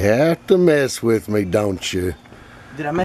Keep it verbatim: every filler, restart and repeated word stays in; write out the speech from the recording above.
have to mess with me, don't you? Did I mess